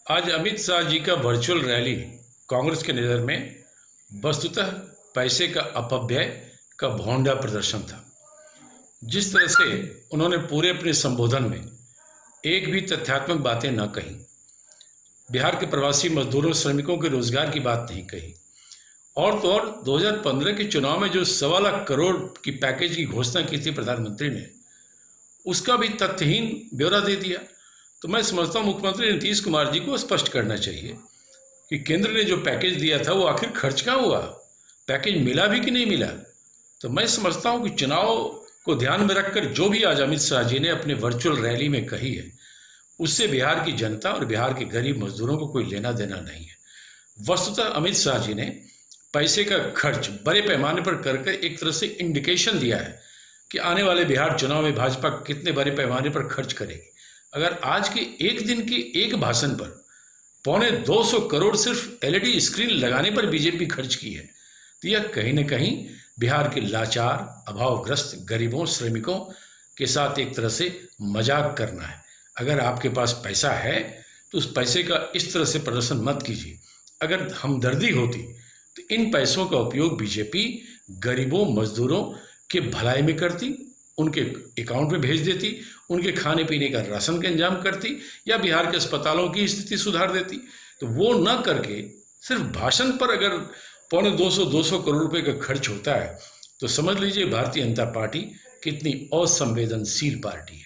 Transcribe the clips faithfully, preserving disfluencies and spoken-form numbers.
आज अमित शाह जी का virtual rally Congress के नज़र में वस्तुतः पैसे का अपव्यय का भौंडा प्रदर्शन था। जिस तरह से उन्होंने पूरे अपने संबोधन में एक भी तथ्यात्मक बातें न कही, बिहार के प्रवासी मजदूरों श्रमिकों के रोजगार की बात नहीं कही, और तो और दो हज़ार पंद्रह के चुनाव में जो सवा लाख करोड़ की पैकेज की घोषणा की थी प्रधानमंत्री ने, उसका भी तथ्यहीन ब्यौरा दे दिया। तो मैं समझता हूँ मुख्यमंत्री नीतीश कुमार जी को स्पष्ट करना चाहिए कि केंद्र ने जो पैकेज दिया था वो आखिर खर्च कहाँ हुआ, पैकेज मिला भी कि नहीं मिला। तो मैं समझता हूँ कि चुनाव को ध्यान में रखकर जो भी आज अमित शाह जी ने अपने वर्चुअल रैली में कही है, उससे बिहार की जनता और बिहार के गरीब मजदूरों को कोई लेना देना नहीं है। वस्तुतः अमित शाह जी ने पैसे का खर्च बड़े पैमाने पर करके एक तरह से इंडिकेशन दिया है कि आने वाले बिहार चुनाव में भाजपा कितने बड़े पैमाने पर खर्च करेगी। अगर आज के एक दिन के एक भाषण पर पौने दो सौ करोड़ सिर्फ एलईडी स्क्रीन लगाने पर बीजेपी खर्च की है, तो यह कहीं न कहीं बिहार के लाचार, अभावग्रस्त गरीबों, श्रमिकों के साथ एक तरह से मजाक करना है। अगर आपके पास पैसा है तो उस पैसे का इस तरह से प्रदर्शन मत कीजिए। अगर हमदर्दी होती तो इन पैसों का उपयोग बीजेपी गरीबों, मजदूरों के भलाई में करती, उनके अकाउंट में भेज देती, उनके खाने पीने का राशन का इंतजाम करती, या बिहार के अस्पतालों की स्थिति सुधार देती। तो वो न करके सिर्फ भाषण पर अगर पौने दो सौ दो सौ करोड़ रुपए का खर्च होता है, तो समझ लीजिए भारतीय जनता पार्टी कितनी असंवेदनशील पार्टी है।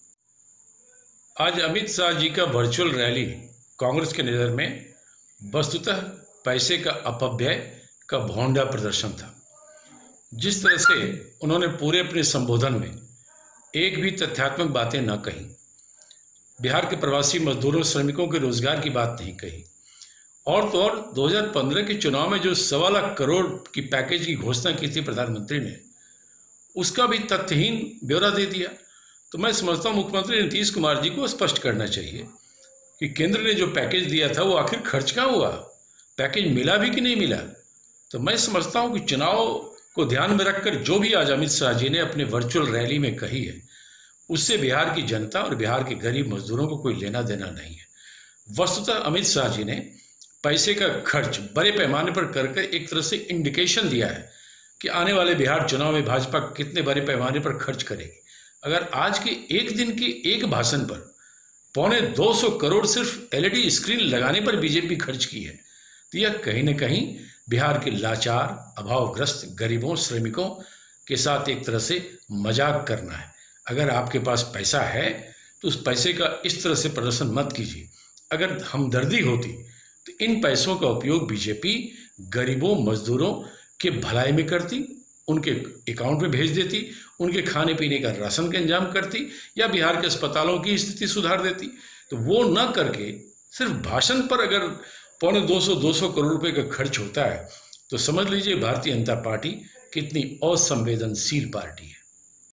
आज अमित शाह जी का वर्चुअल रैली कांग्रेस के नज़र में वस्तुतः पैसे का अपव्यय का भौंडा प्रदर्शन था। जिस तरह से उन्होंने पूरे अपने संबोधन में एक भी तथ्यात्मक बातें न कही, बिहार के प्रवासी मजदूरों श्रमिकों के रोजगार की बात नहीं कही, और तो और दो हज़ार पंद्रह के चुनाव में जो सवा लाख करोड़ की पैकेज की घोषणा की थी प्रधानमंत्री ने, उसका भी तथ्यहीन ब्यौरा दे दिया। तो मैं समझता हूँ मुख्यमंत्री नीतीश कुमार जी को स्पष्ट करना चाहिए कि केंद्र ने जो पैकेज दिया था वो आखिर खर्च कहाँ हुआ, पैकेज मिला भी कि नहीं मिला। तो मैं समझता हूँ कि चुनाव को ध्यान में रखकर जो भी आज अमित शाह जी ने अपने वर्चुअल रैली में कही है, उससे बिहार की जनता और बिहार के गरीब मजदूरों को कोई लेना देना नहीं है। वस्तुतः अमित शाह जी ने पैसे का खर्च बड़े पैमाने पर करके एक तरह से इंडिकेशन दिया है कि आने वाले बिहार चुनाव में भाजपा कितने बड़े पैमाने पर खर्च करेगी। अगर आज के एक दिन के एक भाषण पर पौने दो सौ करोड़ सिर्फ एलईडी स्क्रीन लगाने पर बीजेपी खर्च की है, तो यह कहीं न कहीं बिहार के लाचार, अभावग्रस्त गरीबों, श्रमिकों के साथ एक तरह से मजाक करना है। अगर आपके पास पैसा है तो उस पैसे का इस तरह से प्रदर्शन मत कीजिए। अगर हमदर्दी होती तो इन पैसों का उपयोग बीजेपी गरीबों, मजदूरों के भलाई में करती, उनके अकाउंट में भेज देती, उनके खाने पीने का राशन का इंतजाम करती, या बिहार के अस्पतालों की स्थिति सुधार देती। तो वो न करके सिर्फ भाषण पर अगर पौने दो सौ दो सौ करोड़ रुपए का खर्च होता है, तो समझ लीजिए भारतीय जनता पार्टी कितनी असंवेदनशील पार्टी है।